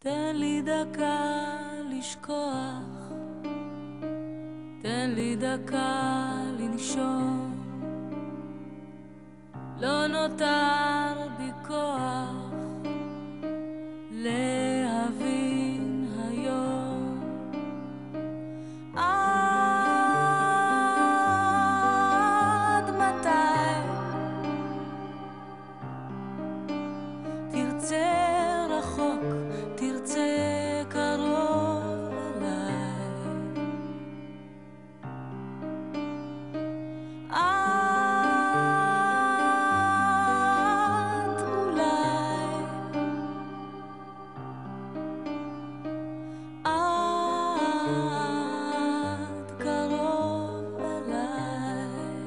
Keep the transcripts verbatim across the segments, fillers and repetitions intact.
תן לי דקה לשכוח, תן לי דקה לנשום, לא נותר בי כוח להבין היום. עד מתי תרצה רחוק, תרצה קרוב אליי? עד אולי, עד קרוב אליי.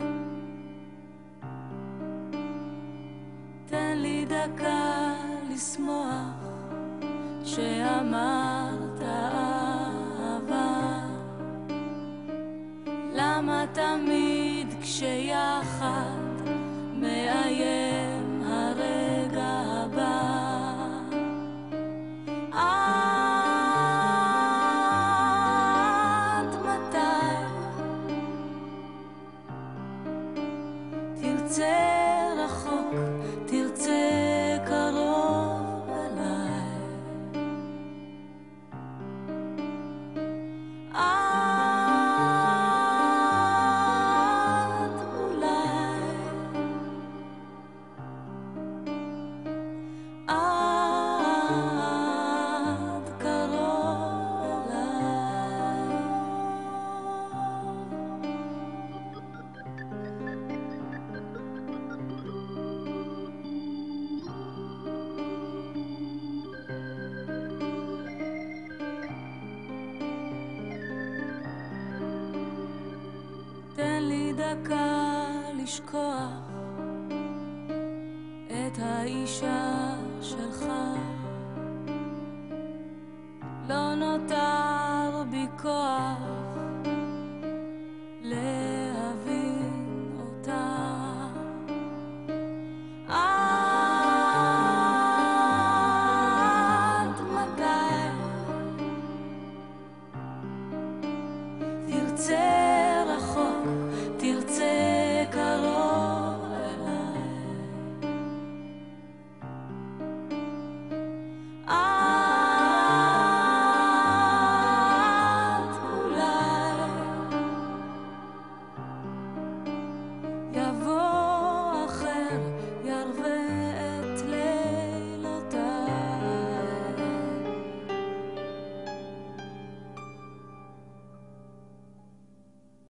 תן לי דקה לשמוח שאמרת אהבה. למה תמיד כשיחד מאיים הרגע הבא? עד מתי תרצה רחוק, תרצה קרוב אליי? עד אולי, עד קרוב אליי. תן לי דקה לשכוח את האישה שלך, לא נותר בי כוח